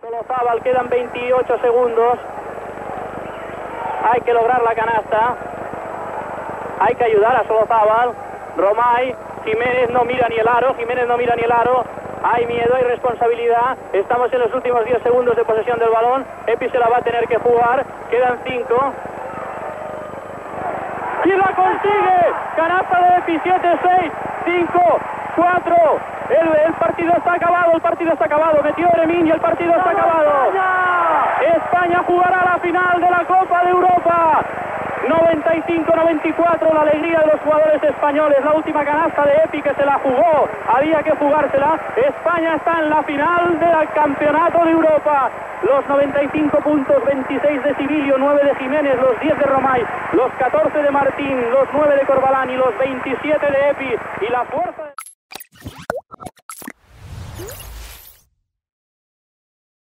Solozábal, quedan 28 segundos. Hay que lograr la canasta. Hay que ayudar a Solozábal. Romay, Jiménez no mira ni el aro. Hay miedo, hay responsabilidad. Estamos en los últimos 10 segundos de posesión del balón. Epi se la va a tener que jugar. Quedan 5. ¡Y la consigue! Canasta de Epi, 7-6, 5, 4. El partido está acabado. Metió Eremín y el partido está acabado. España jugará la final de la Copa de Europa. 95-94, la alegría de los jugadores españoles. La última canasta de Epi que se la jugó, había que jugársela. España está en la final del Campeonato de Europa. Los 95 puntos, 26 de Sibilio, 9 de Jiménez, los 10 de Romay, los 14 de Martín, los 9 de Corbalán y los 27 de Epi. Y la fuerza de...